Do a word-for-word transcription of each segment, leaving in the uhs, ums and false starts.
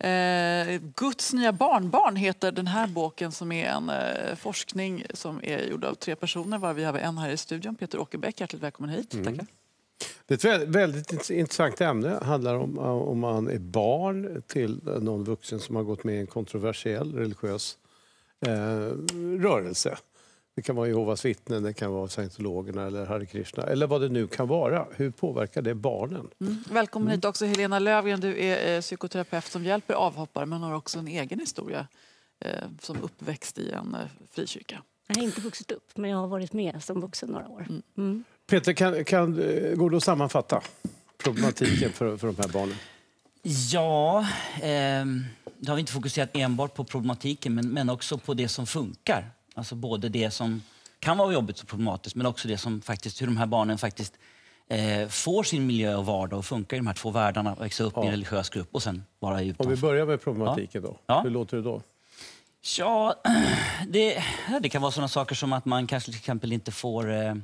Eh, Guds nya barnbarn heter den här boken som är en eh, forskning som är gjord av tre personer. Var vi har en här i studion, Peter Åkerbäck. Hjärtligt välkommen hit. Mm. Tackar. Det är ett väldigt, väldigt intressant ämne. Det handlar om om man är barn till någon vuxen som har gått med i en kontroversiell religiös eh, rörelse. Det kan vara Jehovas vittnen, det kan vara scientologerna eller Hare Krishna eller vad det nu kan vara. Hur påverkar det barnen? Mm. Välkommen mm. hit också Helena Löfgren. Du är eh, psykoterapeut som hjälper avhoppare men har också en egen historia eh, som uppväxt i en eh, frikyrka. Jag har inte vuxit upp men jag har varit med som vuxen några år. Mm. Mm. Peter, kan, kan gå då sammanfatta problematiken för, för de här barnen? Ja, eh, då har vi inte fokuserat enbart på problematiken men, men också på det som funkar. Alltså både det som kan vara jobbigt och problematiskt men också det som faktiskt, hur de här barnen faktiskt eh, får sin miljö och vardag och funkar i de här två världarna. Växa upp ja. i en religiös grupp och sen vara utanför. Om vi börjar med problematiken ja. då. Ja. Hur låter det då? Ja, det, det kan vara sådana saker som att man kanske till exempel inte får... Eh,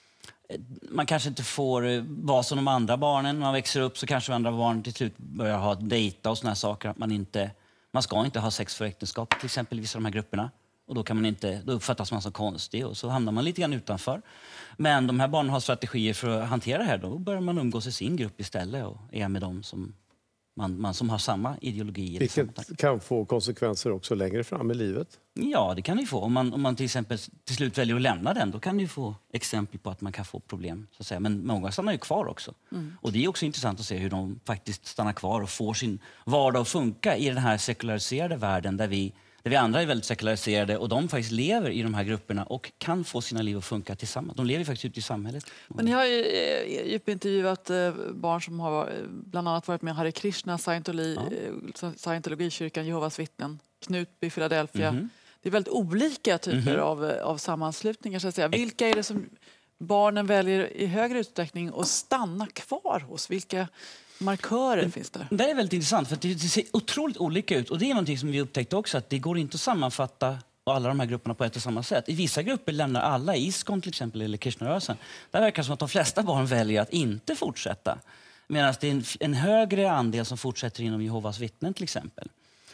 man kanske inte får vara som de andra barnen. När man växer upp så kanske andra barn till slut börjar ha dejta och såna här saker. Att man, inte, man ska inte ha sex för äktenskap till exempel i vissa av de här grupperna. Och då, kan man inte, då uppfattas man som konstig och så hamnar man lite grann utanför. Men de här barnen har strategier för att hantera det här. Då börjar man umgås i sin grupp istället och är med dem som, man, man, som har samma ideologi. Vilket kan få konsekvenser också längre fram i livet? Ja, det kan det få. Om man, om man till exempel till slut väljer att lämna den, då kan det få exempel på att man kan få problem. Så att säga. Men många stannar ju kvar också. Mm. Och det är också intressant att se hur de faktiskt stannar kvar och får sin vardag att funka i den här sekulariserade världen där vi Där vi andra är väldigt sekulariserade och de faktiskt lever i de här grupperna och kan få sina liv att funka tillsammans. De lever faktiskt ute i samhället. Men ni har ju djupintervjuat barn som har bland annat varit med Hare Krishna, Scientologi, ja. Scientologikyrkan, Jehovas vittnen, Knutby, Philadelphia. Mm-hmm. Det är väldigt olika typer mm-hmm. av, av sammanslutningar. Så att säga. Vilka är det som barnen väljer i högre utsträckning att stanna kvar hos? Vilka markörer finns det? Det är väldigt intressant för det ser otroligt olika ut och det är någonting som vi upptäckte också att det går inte att sammanfatta alla de här grupperna på ett och samma sätt. I vissa grupper lämnar alla ISKCON till exempel eller Krishnarörelsen. Där verkar det som att de flesta barn väljer att inte fortsätta. Medan det är en, en högre andel som fortsätter inom Jehovas vittnen till exempel.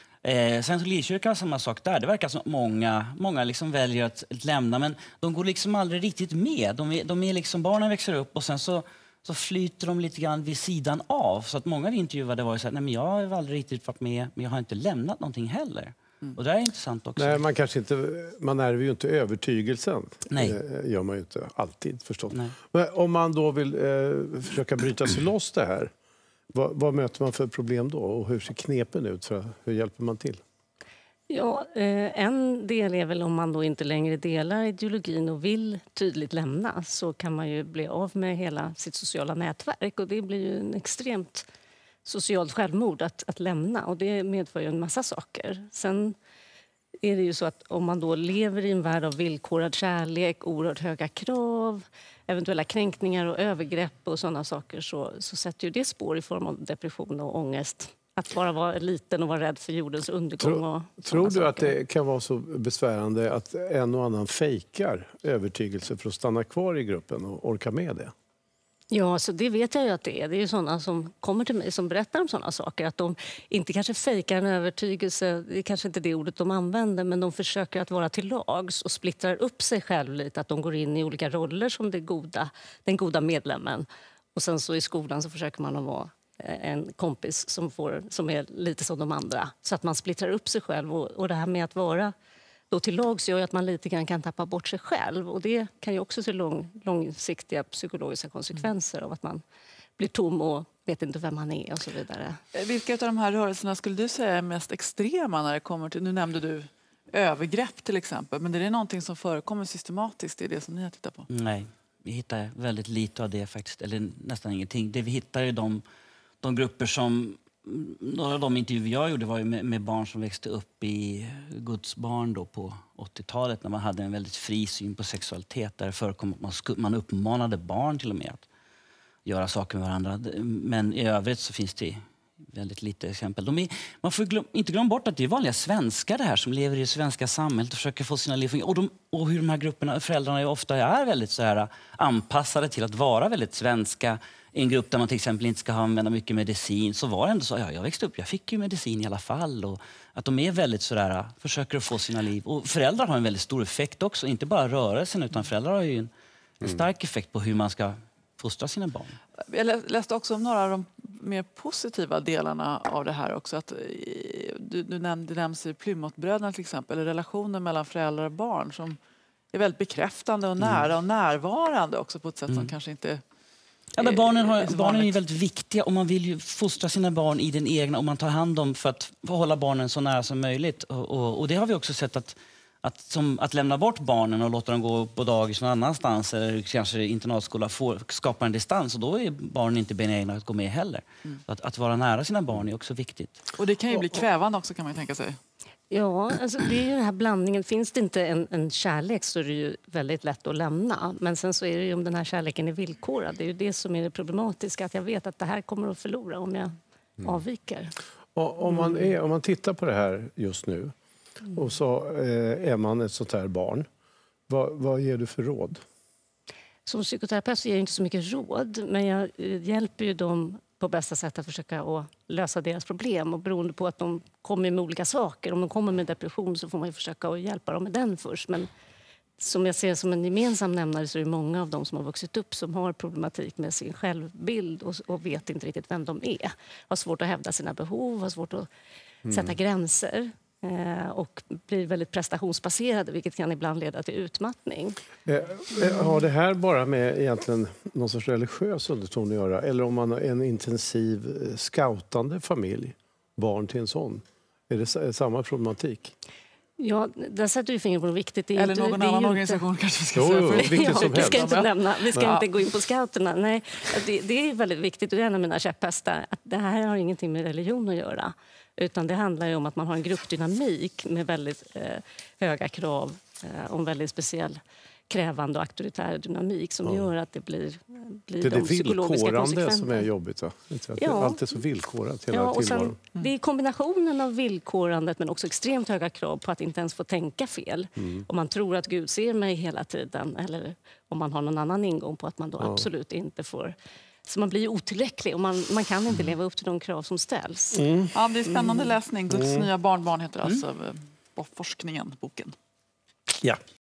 Eh, Scientologikyrkan har samma sak där. Det verkar som att många, många liksom väljer att lämna men de går liksom aldrig riktigt med. De är, de är liksom, barnen växer upp och sen så så flyter de lite grann vid sidan av. Så att många vi intervjuade var ju så här, nej men jag har aldrig riktigt varit med, men jag har inte lämnat någonting heller. Mm. Och det är intressant också. Nej, man kanske inte, man ärver ju inte övertygelsen. Nej. Det gör man ju inte alltid förstås. Nej. Men om man då vill eh, försöka bryta sig loss det här, vad, vad möter man för problem då? Och hur ser knepen ut? För, hur hjälper man till? Ja, en del är väl om man då inte längre delar ideologin och vill tydligt lämna så kan man ju bli av med hela sitt sociala nätverk och det blir ju en extremt socialt självmord att, att lämna och det medför ju en massa saker. Sen är det ju så att om man då lever i en värld av villkorad kärlek, oerhört höga krav, eventuella kränkningar och övergrepp och sådana saker så, så sätter ju det spår i form av depression och ångest. Att bara vara liten och vara rädd för jordens undergång. Och tror du saker. Att det kan vara så besvärande att en och annan fejkar övertygelse för att stanna kvar i gruppen och orka med det? Ja, så det vet jag ju att det är. Det är ju sådana som kommer till mig som berättar om sådana saker. Att de inte kanske fejkar en övertygelse, det är kanske inte det ordet de använder, men de försöker att vara till lags och splittrar upp sig själv lite. Att de går in i olika roller som det goda, den goda medlemmen. Och sen så i skolan så försöker man att vara en kompis som, får, som är lite som de andra. Så att man splittrar upp sig själv. Och, och det här med att vara då till lags gör att man lite grann kan tappa bort sig själv. Och det kan ju också se lång, långsiktiga psykologiska konsekvenser mm. av att man blir tom och vet inte vem man är och så vidare. Vilka av de här rörelserna skulle du säga är mest extrema när det kommer till, nu nämnde du övergrepp till exempel, men det är någonting som förekommer systematiskt i det som ni har tittat på? Nej, vi hittar väldigt lite av det faktiskt, eller nästan ingenting. Det vi hittar är de De grupper som, några av de intervjuer jag gjorde var ju med, med barn som växte upp i Guds barn då på åttiotalet när man hade en väldigt fri syn på sexualitet. Där det förekom att man, sku, man uppmanade barn till och med att göra saker med varandra. Men i övrigt så finns det väldigt lite exempel. De är, man får glöm, inte glömma bort att det är vanliga svenskar det här som lever i det svenska samhället och försöker få sina liv. Och, de, och hur de här grupperna, föräldrarna är ofta är väldigt så här anpassade till att vara väldigt svenska. I en grupp där man till exempel inte ska använda mycket medicin, så var det ändå så, ja, jag växte upp, jag fick ju medicin i alla fall. Och att de är väldigt sådär, försöker att få sina liv. Och föräldrar har en väldigt stor effekt också, inte bara rörelsen, utan föräldrar har ju en, en stark effekt på hur man ska fostra sina barn. Jag läste också om några av de mer positiva delarna av det här också. Att du, du nämnde, det nämns i Plymouthbröderna till exempel, relationen mellan föräldrar och barn som är väldigt bekräftande och nära mm. och närvarande också på ett sätt mm. som kanske inte... Ja, men barnen, har, barnen är väldigt viktiga och man vill ju fostra sina barn i den egna och man tar hand om för att hålla barnen så nära som möjligt. Och, och, och det har vi också sett att, att, som, att lämna bort barnen och låta dem gå på dagis någon annanstans eller kanske internatskola får skapa en distans och då är barnen inte benägna att gå med heller. Mm. Att, att vara nära sina barn är också viktigt. Och det kan ju bli kvävande också kan man tänka sig. Ja, alltså det är ju den här blandningen. Finns det inte en, en kärlek så är det ju väldigt lätt att lämna. Men sen så är det ju om den här kärleken är villkorad. Det är ju det som är det problematiska. Att jag vet att det här kommer att förlora om jag mm. avviker. Och, om, man är, om man tittar på det här just nu och så eh, är man ett sånt här barn. Vad, vad ger du för råd? Som psykoterapeut så ger jag inte så mycket råd. Men jag hjälper ju dem på bästa sätt att försöka att lösa deras problem. Och beroende på att de kommer med olika saker. Om de kommer med depression så får man ju försöka att hjälpa dem med den först. Men som jag ser som en gemensam nämnare så är det många av dem som har vuxit upp som har problematik med sin självbild och, och vet inte riktigt vem de är. Har svårt att hävda sina behov, har svårt att mm. sätta gränser. Eh, och blir väldigt prestationsbaserade, vilket kan ibland leda till utmattning. Eh, har det här bara med egentligen någon sorts religiös underton att göra? Eller om man har en intensiv scoutande familj, barn till en sån? Är det samma problematik? Ja, där sätter du fingret på något viktigt. Det är Eller inte, någon det är annan inte... organisation kanske vi ska jo, säga. Jo, vilket ja, som vi helst. ska inte nämna, vi ska ja. inte gå in på scouterna. Nej, det, det är väldigt viktigt och det är en av mina käpphästar. Att det här har ingenting med religion att göra. Utan det handlar ju om att man har en gruppdynamik med väldigt eh, höga krav eh, och en väldigt speciell krävande och auktoritär dynamik som ja. gör att det blir, blir det är de det psykologiska villkorande som är jobbigt. Va? Ja. Allt är så villkorat hela ja, och sen, tillvaron. Det är kombinationen av villkorandet men också extremt höga krav på att inte ens få tänka fel. Mm. Om man tror att Gud ser mig hela tiden eller om man har någon annan ingång på att man då ja. absolut inte får... Så man blir otillräcklig och man, man kan inte leva upp till de krav som ställs. Mm. Ja, det är spännande läsning. Guds mm. nya barnbarn heter alltså mm. forskningen, boken. Ja.